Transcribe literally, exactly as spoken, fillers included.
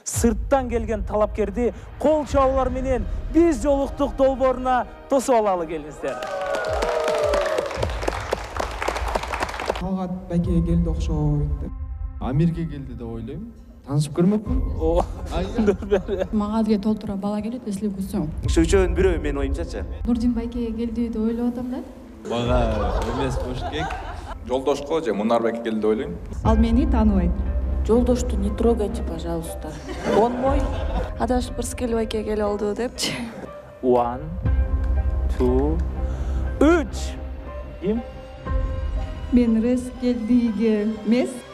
Sırttan gelgen talapkerdi kol çalуулар менен биз жолуктук долбооруна тосуп алалы келиңиздер. Талгат байкеге келди окшойт деп. Амирге келди деп ойлойм. Танышып көрмөкпүн. О. Мага элге толтура бала келет, эслеп көрсөң. Ушу үчөөнүн бирөө менин оюмчачы. Нурдин байкеге келди деп ойлоп атам да. Мага эмес бош кек. Жолдошко же Мунарбек келди деп ойлойм. Ал мени тааныбайт. Жолдошту не трогайте, пожалуйста. Он мой. Адашып Ырыскел байке келип алды депчи. One, two, үч. Ким? Мен Ырыскелдиге эмес,